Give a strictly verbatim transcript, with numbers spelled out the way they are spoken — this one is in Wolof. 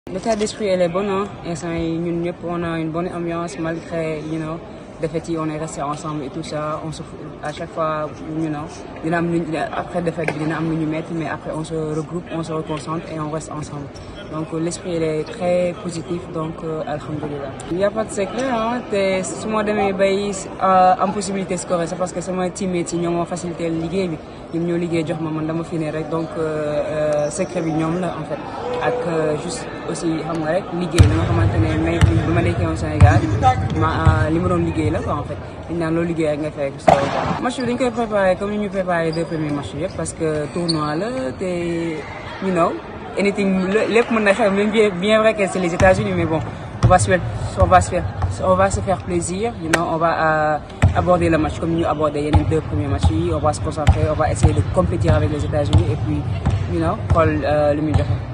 L'état d'esprit elle est bonne, hein. Et on a une bonne ambiance malgré, you know, des fêtes, on est resté ensemble et tout ça. On se, à chaque fois, you know, après des fêtes, mais après on se regroupe, on se reconcentre et on reste ensemble. Donc l'esprit est très positif, donc euh, alhamdoulilah. Il n'y a pas de secret, hein. Si moi de mes pays en possibilité de scorer, c'est parce que c'est mon teammate, ils m'ont facilité le ligue, ils m'ont ligue, donc donc euh, secret bi ñoom la en fait. Ak juste aussi xam nga rek liggéey la nga xamante ne may bi ma nekkee au Sénégal ma li ma doon liggéey la quoi en fait dañ naan loo liggéey rek nga fekk so match bi dañ koy préparé comme ni ñu préparé deux premiers matchs yëpp parce que tournoi la te you know anything lépp mën na xew même bien vrai que c'est les États-Unis mais bon on va se faire on va se faire on va se faire plaisir you know on va euh, aborder le match comme ñu aborder yeneen deux premiers matchs yi on va se concentrer on va essayer de compétir avec les États-Unis et puis you know xool lu muy joxe